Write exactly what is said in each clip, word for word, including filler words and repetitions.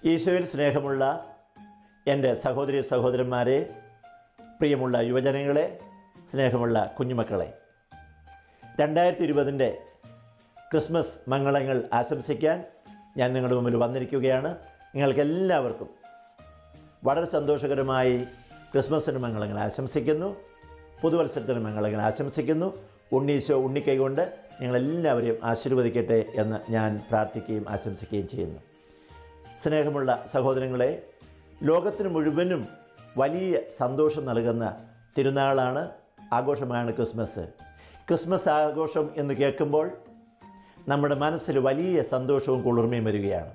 ഈശോയിൽ സ്നേഹമുള്ള എൻ്റെ സഹോദരി സഹോദരന്മാരെ, പ്രിയമുള്ള യുവജനങ്ങളെ, സ്നേഹമുള്ള കുഞ്ഞുമക്കളെ, രണ്ടായിരത്തി ഇരുപതിൻ്റെ ക്രിസ്മസ് മംഗളങ്ങൾ ആശംസിക്കാൻ ഞാൻ നിങ്ങളുടെ മുമ്പിൽ വന്നിരിക്കുകയാണ്. നിങ്ങൾക്കെല്ലാവർക്കും വളരെ സന്തോഷകരമായി ക്രിസ്മസിന് മംഗളങ്ങൾ ആശംസിക്കുന്നു, പുതുവത്സരത്തിന് മംഗളങ്ങൾ ആശംസിക്കുന്നു. ഉണ്ണീശോ ഉണ്ണിക്കൈ കൊണ്ട് നിങ്ങളെല്ലാവരെയും ആശീർവദിക്കട്ടെ എന്ന് ഞാൻ പ്രാർത്ഥിക്കുകയും ആശംസിക്കുകയും ചെയ്യുന്നു. സ്നേഹമുള്ള സഹോദരങ്ങളെ, ലോകത്തിന് മുഴുവനും വലിയ സന്തോഷം നൽകുന്ന തിരുനാളാണ്, ആഘോഷമാണ് ക്രിസ്മസ്. ക്രിസ്മസ് ആഘോഷം എന്ന് കേൾക്കുമ്പോൾ നമ്മുടെ മനസ്സിൽ വലിയ സന്തോഷവും കുളിർമയും വരികയാണ്.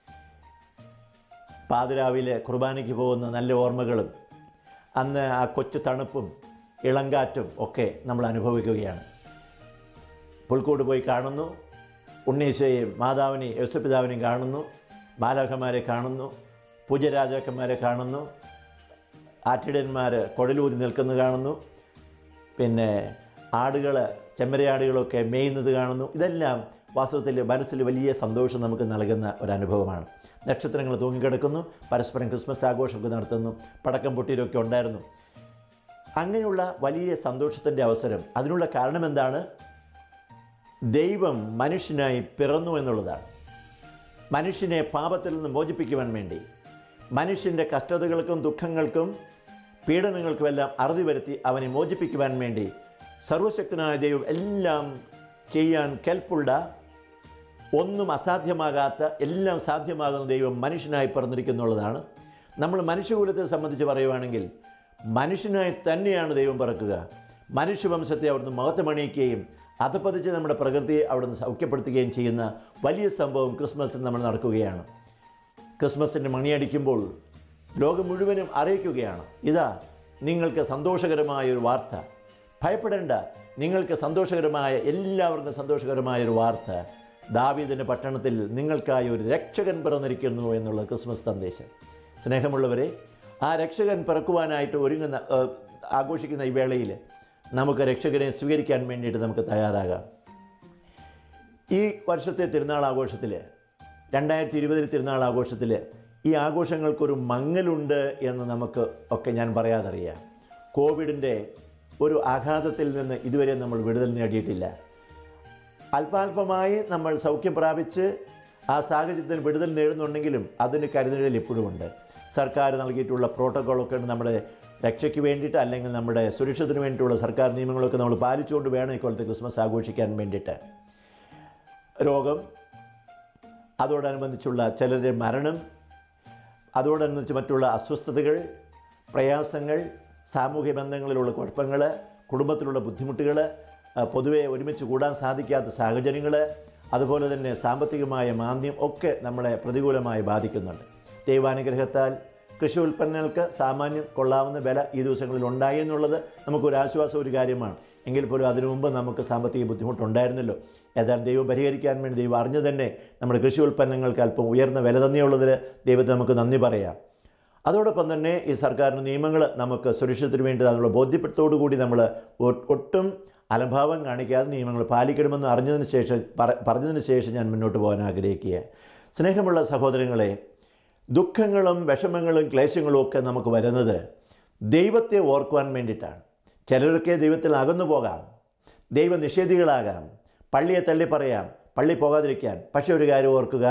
പാതിരാവിലെ കുർബാനയ്ക്ക് പോകുന്ന നല്ല ഓർമ്മകളും അന്ന് ആ കൊച്ചു തണുപ്പും ഇളങ്കാറ്റും ഒക്കെ നമ്മൾ അനുഭവിക്കുകയാണ്. പുൽക്കൂട് പോയി കാണുന്നു, ഉണ്ണീശയെയും മാതാവിനെയും യേശുപിതാവിനെയും കാണുന്നു, ബാലകന്മാരെ കാണുന്നു, പൂജ്യരാജാക്കന്മാരെ കാണുന്നു, ആട്ടിടന്മാർ കുഴലൂതി നിൽക്കുന്നത് കാണുന്നു, പിന്നെ ആടുകൾ ചെമ്മരിയാടുകളൊക്കെ മേയുന്നത് കാണുന്നു. ഇതെല്ലാം വാസ്തവത്തിൽ മനസ്സിൽ വലിയ സന്തോഷം നമുക്ക് നൽകുന്ന ഒരനുഭവമാണ്. നക്ഷത്രങ്ങൾ തൂങ്ങിക്കിടക്കുന്നു, പരസ്പരം ക്രിസ്മസ് ആഘോഷമൊക്കെ നടത്തുന്നു, പടക്കം പൊട്ടിയിലൊക്കെ ഉണ്ടായിരുന്നു. അങ്ങനെയുള്ള വലിയ സന്തോഷത്തിൻ്റെ അവസരം, അതിനുള്ള കാരണം എന്താണ്? ദൈവം മനുഷ്യനായി പിറന്നു എന്നുള്ളതാണ്. മനുഷ്യനെ പാപത്തിൽ നിന്ന് മോചിപ്പിക്കുവാൻ വേണ്ടി, മനുഷ്യൻ്റെ കഷ്ടതകൾക്കും ദുഃഖങ്ങൾക്കും പീഡനങ്ങൾക്കുമെല്ലാം അറുതി വരുത്തി അവനെ മോചിപ്പിക്കുവാൻ വേണ്ടി സർവശക്തനായ ദൈവം എല്ലാം ചെയ്യാൻ കെൽപ്പുള്ള, ഒന്നും അസാധ്യമാകാത്ത, എല്ലാം സാധ്യമാകുന്ന ദൈവം മനുഷ്യനായി പിറന്നിരിക്കുന്നുള്ളതാണ്. നമ്മൾ മനുഷ്യകുലത്തെ സംബന്ധിച്ച് പറയുവാണെങ്കിൽ മനുഷ്യനായി തന്നെയാണ് ദൈവം പിറക്കുക. മനുഷ്യവംശത്തെ അവിടുന്ന് മഹത്വമണിയിക്കുകയും അധപ്പതിച്ച് നമ്മുടെ പ്രകൃതിയെ അവിടുന്ന് സൗഖ്യപ്പെടുത്തുകയും ചെയ്യുന്ന വലിയ സംഭവം ക്രിസ്മസിന് നമ്മൾ നടക്കുകയാണ്. ക്രിസ്മസിൻ്റെ മണിയടിക്കുമ്പോൾ ലോകം മുഴുവനും അറിയിക്കുകയാണ്, ഇതാ നിങ്ങൾക്ക് സന്തോഷകരമായൊരു വാർത്ത, ഭയപ്പെടേണ്ട, നിങ്ങൾക്ക് സന്തോഷകരമായ, എല്ലാവർക്കും സന്തോഷകരമായൊരു വാർത്ത, ദാവീദിൻ്റെ പട്ടണത്തിൽ നിങ്ങൾക്കായി ഒരു രക്ഷകൻ പിറന്നിരിക്കുന്നു എന്നുള്ള ക്രിസ്മസ് സന്ദേശം. സ്നേഹമുള്ളവരെ, ആ രക്ഷകൻ പിറക്കുവാനായിട്ട് ഒരുങ്ങുന്ന ആഘോഷിക്കുന്ന ഈ വേളയിൽ നമുക്ക് രക്ഷകനെ സ്വീകരിക്കാൻ വേണ്ടിയിട്ട് നമുക്ക് തയ്യാറാകാം. ഈ വർഷത്തെ തിരുനാൾ ആഘോഷത്തിൽ, രണ്ടായിരത്തി ഇരുപതിൽ തിരുനാൾ ആഘോഷത്തിൽ ഈ ആഘോഷങ്ങൾക്കൊരു മങ്ങലുണ്ട് എന്ന് നമുക്ക് ഒക്കെ ഞാൻ പറയാതറിയാം. കോവിഡിൻ്റെ ഒരു ആഘാതത്തിൽ നിന്ന് ഇതുവരെ നമ്മൾ വിടുതൽ നേടിയിട്ടില്ല. അല്പാൽപമായി നമ്മൾ സൗഖ്യം പ്രാപിച്ച് ആ സാഹചര്യത്തിൽ വിടുതൽ നേടുന്നുണ്ടെങ്കിലും അതിന് കരുതലിൽ ഇപ്പോഴുമുണ്ട്. സർക്കാർ നൽകിയിട്ടുള്ള പ്രോട്ടോക്കോളൊക്കെ നമ്മുടെ രക്ഷയ്ക്ക് വേണ്ടിയിട്ട്, അല്ലെങ്കിൽ നമ്മുടെ സുരക്ഷത്തിന് വേണ്ടിയിട്ടുള്ള സർക്കാർ നിയമങ്ങളൊക്കെ നമ്മൾ പാലിച്ചുകൊണ്ട് വേണം ഇക്കൊല്ലത്തെ ക്രിസ്മസ് ആഘോഷിക്കാൻ വേണ്ടിയിട്ട്. രോഗം, അതോടനുബന്ധിച്ചുള്ള ചിലരുടെ മരണം, അതോടനുബന്ധിച്ച് മറ്റുള്ള അസ്വസ്ഥതകൾ, പ്രയാസങ്ങൾ, സാമൂഹ്യ ബന്ധങ്ങളിലുള്ള കുഴപ്പങ്ങൾ, കുടുംബത്തിലുള്ള ബുദ്ധിമുട്ടുകൾ, പൊതുവെ ഒരുമിച്ച് കൂടാൻ സാധിക്കാത്ത സാഹചര്യങ്ങൾ, അതുപോലെ തന്നെ സാമ്പത്തികമായ മാന്ദ്യം ഒക്കെ നമ്മളെ പ്രതികൂലമായി ബാധിക്കുന്നുണ്ട്. ദൈവാനുഗ്രഹത്താൽ കൃഷി ഉൽപ്പന്നങ്ങൾക്ക് സാമാന്യം കൊള്ളാവുന്ന വില ഈ ദിവസങ്ങളിൽ ഉണ്ടായി എന്നുള്ളത് നമുക്കൊരാശ്വാസം, ഒരു കാര്യമാണ്. എങ്കിൽ പോലും അതിനു മുമ്പ് നമുക്ക് സാമ്പത്തിക ബുദ്ധിമുട്ടുണ്ടായിരുന്നല്ലോ. ഏതായാലും ദൈവം പരിഹരിക്കാൻ വേണ്ടി ദൈവം അറിഞ്ഞു തന്നെ നമ്മുടെ കൃഷി ഉൽപ്പന്നങ്ങൾക്ക് അല്പം ഉയർന്ന വില തന്നെയുള്ളതിൽ ദൈവത്തെ നമുക്ക് നന്ദി പറയാം. അതോടൊപ്പം തന്നെ ഈ സർക്കാരിൻ്റെ നിയമങ്ങൾ നമുക്ക് സുരക്ഷിതത്തിന് വേണ്ടി അതിനുള്ള ബോധ്യപ്പെടുത്തോടു കൂടി നമ്മൾ ഒട്ടും അലംഭാവം കാണിക്കാതെ നിയമങ്ങൾ പാലിക്കണമെന്ന് അറിഞ്ഞതിന് ശേഷം പറഞ്ഞതിന് ശേഷം ഞാൻ മുന്നോട്ട് പോകാൻ ആഗ്രഹിക്കുക. സ്നേഹമുള്ള സഹോദരങ്ങളെ, ദുഃഖങ്ങളും വിഷമങ്ങളും ക്ലേശങ്ങളും ഒക്കെ നമുക്ക് വരുന്നത് ദൈവത്തെ ഓർക്കുവാൻ വേണ്ടിയിട്ടാണ്. ചിലരൊക്കെ ദൈവത്തിൽ അകന്നു പോകാം, ദൈവനിഷേധികളാകാം, പള്ളിയെ തള്ളി പറയാം, പള്ളി പോകാതിരിക്കാൻ. പക്ഷേ ഒരു കാര്യം ഓർക്കുക,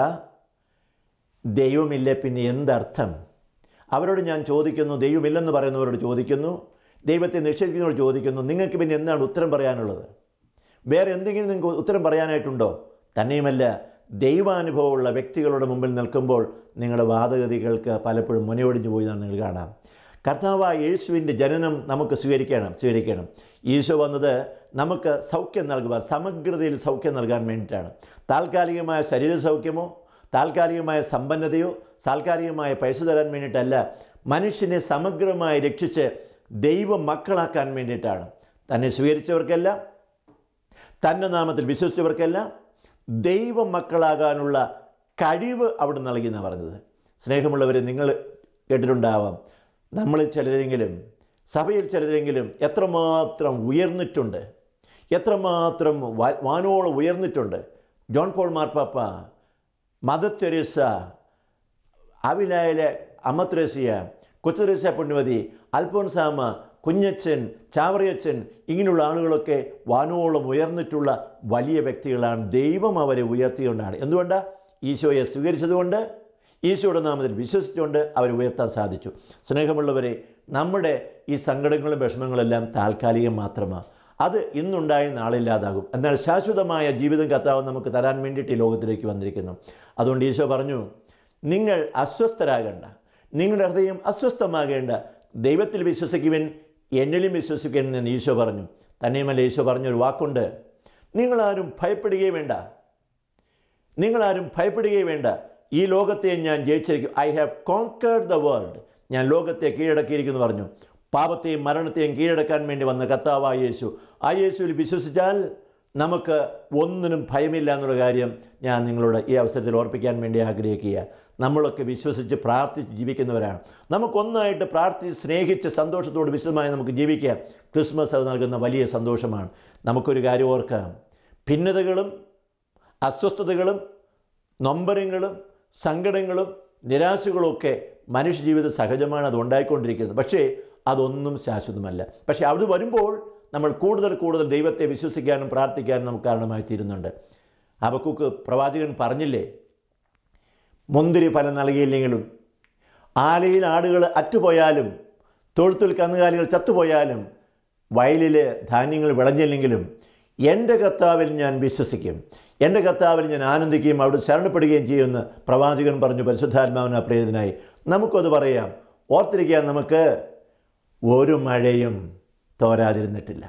ദൈവമില്ലേ പിന്നെ എന്തർത്ഥം? അവരോട് ഞാൻ ചോദിക്കുന്നു, ദൈവമില്ലെന്ന് പറയുന്നവരോട് ചോദിക്കുന്നു, ദൈവത്തെ നിഷേധിക്കുന്നവരോട് ചോദിക്കുന്നു, നിങ്ങൾക്ക് പിന്നെ എന്താണ് ഉത്തരം പറയാനുള്ളത്? വേറെ എന്തെങ്കിലും നിങ്ങൾക്ക് ഉത്തരം പറയാനായിട്ടുണ്ടോ? തന്നെയുമല്ല, ദൈവാനുഭവമുള്ള വ്യക്തികളുടെ മുമ്പിൽ നിൽക്കുമ്പോൾ നിങ്ങളുടെ വാദഗതികൾക്ക് പലപ്പോഴും മുനയൊടിഞ്ഞു പോയി എന്നാണ് നിങ്ങൾ കാണാം. കർത്താവായ യേശുവിൻ്റെ ജനനം നമുക്ക് സ്വീകരിക്കണം സ്വീകരിക്കണം ഈശോ വന്നത് നമുക്ക് സൗഖ്യം നൽകുക, സമഗ്രതയിൽ സൗഖ്യം നൽകാൻ വേണ്ടിയിട്ടാണ്. താൽക്കാലികമായ ശരീര സൗഖ്യമോ താൽക്കാലികമായ സമ്പന്നതയോ താൽക്കാലികമായ പൈസ തരാൻ വേണ്ടിയിട്ടല്ല, മനുഷ്യനെ സമഗ്രമായി രക്ഷിച്ച് ദൈവ മക്കളാക്കാൻ വേണ്ടിയിട്ടാണ്. തന്നെ സ്വീകരിച്ചവർക്കെല്ലാം, തൻ്റെ നാമത്തിൽ വിശ്വസിച്ചവർക്കെല്ലാം ദൈവ മക്കളാകാനുള്ള കഴിവ് അവിടെ നൽകിയെന്നാണ് പറഞ്ഞത്. സ്നേഹമുള്ളവരെ, നിങ്ങൾ കേട്ടിട്ടുണ്ടാവാം, നമ്മളിൽ ചിലരെങ്കിലും, സഭയിൽ ചിലരെങ്കിലും എത്രമാത്രം ഉയർന്നിട്ടുണ്ട്, എത്രമാത്രം വാനോളം ഉയർന്നിട്ടുണ്ട്. ജോൺ പോൾ മാർപ്പാപ്പ, മദർ തെരേസ, അവിലായിലെ അമ്മ ത്രേസ്യ, കൊച്ചുത്രേസ്യ പുണ്യവതി, അൽഫോൻസാമ്മ, കുഞ്ഞച്ചൻ, ചാവറിയച്ചൻ, ഇങ്ങനെയുള്ള ആളുകളൊക്കെ വാനോളം ഉയർന്നിട്ടുള്ള വലിയ വ്യക്തികളാണ്. ദൈവം അവരെ ഉയർത്തിക്കൊണ്ടാണ്. എന്തുകൊണ്ടാണ്? ഈശോയെ സ്വീകരിച്ചതുകൊണ്ട്, ഈശോയുടെ നാമത്തിൽ വിശ്വസിച്ചുകൊണ്ട് അവരെ ഉയർത്താൻ സാധിച്ചു. സ്നേഹമുള്ളവരെ, നമ്മുടെ ഈ സങ്കടങ്ങളും വിഷമങ്ങളെല്ലാം താൽക്കാലികം മാത്രമാണ്. അത് ഇന്നുണ്ടായി നാളില്ലാതാകും. എന്നാൽ ശാശ്വതമായ ജീവിതം കർത്താവ് നമുക്ക് തരാൻ വേണ്ടിയിട്ട് ഈ ലോകത്തിലേക്ക് വന്നിരിക്കുന്നു. അതുകൊണ്ട് ഈശോ പറഞ്ഞു, നിങ്ങൾ അസ്വസ്ഥരാകേണ്ട, നിങ്ങളുടെ ഹൃദയം അസ്വസ്ഥമാകേണ്ട, ദൈവത്തിൽ വിശ്വസിക്കുവിൻ, എന്നിലും വിശ്വസിക്കുവിൻ എന്ന് ഈശോ പറഞ്ഞു. തന്നെയുമല്ല, ഈശോ പറഞ്ഞൊരു വാക്കുണ്ട്, നിങ്ങളാരും ഭയപ്പെടുകയും വേണ്ട, നിങ്ങളാരും ഭയപ്പെടുകയും വേണ്ട, ഈ ലോകത്തെ ഞാൻ ജയിച്ചിരിക്കും. I have conquered the world, ഞാൻ ലോകത്തെ കീഴടക്കിയിരിക്കുന്നു പറഞ്ഞു. പാപത്തെയും മരണത്തെയും കീഴടക്കാൻ വേണ്ടി വന്ന കർത്താവായ യേശു, ആ യേശുവിൽ വിശ്വസിച്ചാൽ നമുക്ക് ഒന്നിനും ഭയമില്ല എന്നുള്ള കാര്യം ഞാൻ നിങ്ങളോട് ഈ അവസരത്തിൽ ഓർപ്പിക്കാൻ വേണ്ടി ആഗ്രഹിക്കുക. നമ്മളൊക്കെ വിശ്വസിച്ച് പ്രാർത്ഥിച്ച് ജീവിക്കുന്നവരാണ്. നമുക്കൊന്നായിട്ട് പ്രാർത്ഥിച്ച് സ്നേഹിച്ച് സന്തോഷത്തോട് വിശദമായി നമുക്ക് ജീവിക്കാം. ക്രിസ്മസ് അത് നൽകുന്ന വലിയ സന്തോഷമാണ്. നമുക്കൊരു കാര്യം ഓർക്കാം, ഭിന്നതകളും അസ്വസ്ഥതകളും നൊമ്പരങ്ങളും സങ്കടങ്ങളും നിരാശകളൊക്കെ മനുഷ്യജീവിതം സഹജമാണ്, അത് ഉണ്ടായിക്കൊണ്ടിരിക്കുന്നത്. പക്ഷേ അതൊന്നും ശാശ്വതമല്ല. പക്ഷേ അത് വരുമ്പോൾ നമ്മൾ കൂടുതൽ കൂടുതൽ ദൈവത്തെ വിശ്വസിക്കാനും പ്രാർത്ഥിക്കാനും നമുക്ക് കാരണമായി തീരുന്നുണ്ട്. ഹബക്കൂക്ക് പ്രവാചകൻ പറഞ്ഞില്ലേ, മുന്തിരി ഫലം നൽകിയില്ലെങ്കിലും, ആലയിൽ ആടുകൾ അറ്റുപോയാലും, തൊഴുത്തിൽ കന്നുകാലികൾ ചത്തുപോയാലും, വയലിൽ ധാന്യങ്ങൾ വിളഞ്ഞില്ലെങ്കിലും എൻ്റെ കർത്താവിൽ ഞാൻ വിശ്വസിക്കും, എൻ്റെ കർത്താവിൽ ഞാൻ ആനന്ദിക്കുകയും അവിടെ ശരണപ്പെടുകയും ചെയ്യുമെന്ന് പ്രവാചകൻ പറഞ്ഞു. പരിശുദ്ധാത്മാവിന് പ്രേരിതനായി നമുക്കത് പറയാം. ഓർത്തിരിക്കാൻ, നമുക്ക് ഒരു മഴയും തോരാതിരുന്നിട്ടില്ല,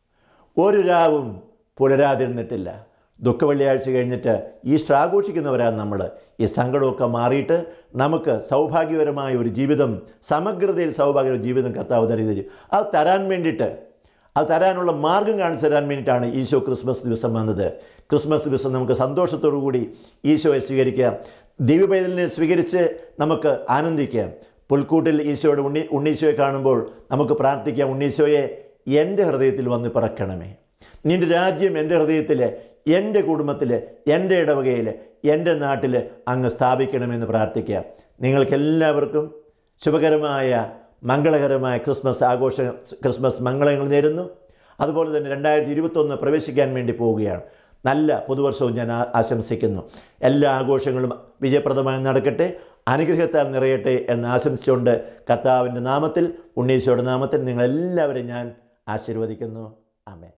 ഒരു രാവും പുലരാതിരുന്നിട്ടില്ല. ദുഃഖവെള്ളിയാഴ്ച കഴിഞ്ഞിട്ട് ഈസ്റ്റർ ആഘോഷിക്കുന്നവരാണ് നമ്മൾ. ഈ സങ്കടമൊക്കെ മാറിയിട്ട് നമുക്ക് സൗഭാഗ്യപരമായ ഒരു ജീവിതം, സമഗ്രതയിൽ സൗഭാഗ്യ ജീവിതം കർത്താവ് തരുന്നത്. അത് തരാൻ വേണ്ടിയിട്ട്, അത് തരാനുള്ള മാർഗം കാണിച്ചു തരാൻ വേണ്ടിയിട്ടാണ് ഈശോ ക്രിസ്മസ് ദിവസം വന്നത്. ക്രിസ്മസ് ദിവസം നമുക്ക് സന്തോഷത്തോടു കൂടി ഈശോയെ സ്വീകരിക്കാം, ദിവ്യപൈതലിനെ സ്വീകരിച്ച് നമുക്ക് ആനന്ദിക്കാം. പുൽക്കൂട്ടിൽ ഈശോയുടെ ഉണ്ണി ഉണ്ണീശോയെ കാണുമ്പോൾ നമുക്ക് പ്രാർത്ഥിക്കാം, ഉണ്ണീശോയെ എൻ്റെ ഹൃദയത്തിൽ വന്ന് പിറക്കണമേ, നിൻ്റെ രാജ്യം എൻ്റെ ഹൃദയത്തിൽ, എൻ്റെ കുടുംബത്തിൽ, എൻ്റെ ഇടവകയിൽ, എൻ്റെ നാട്ടിൽ അങ്ങ് സ്ഥാപിക്കണമെന്ന് പ്രാർത്ഥിക്കാം. നിങ്ങൾക്കെല്ലാവർക്കും ശുഭകരമായ മംഗളകരമായ ക്രിസ്മസ് ആഘോഷ ക്രിസ്മസ് മംഗളങ്ങൾ നേരുന്നു. അതുപോലെ തന്നെ രണ്ടായിരത്തി ഇരുപത്തൊന്ന് പ്രവേശിക്കാൻ വേണ്ടി പോവുകയാണ്. നല്ല പുതുവർഷവും ഞാൻ ആശംസിക്കുന്നു. എല്ലാ ആഘോഷങ്ങളും വിജയപ്രദമായി നടക്കട്ടെ, അനുഗ്രഹത്താൽ നിറയട്ടെ എന്ന് ആശംസിച്ചുകൊണ്ട് കർത്താവിൻ്റെ നാമത്തിൽ, ഉണ്ണീശോയുടെ നാമത്തിൽ നിങ്ങളെല്ലാവരെയും ഞാൻ ആശീർവദിക്കുന്നു. ആമേൻ.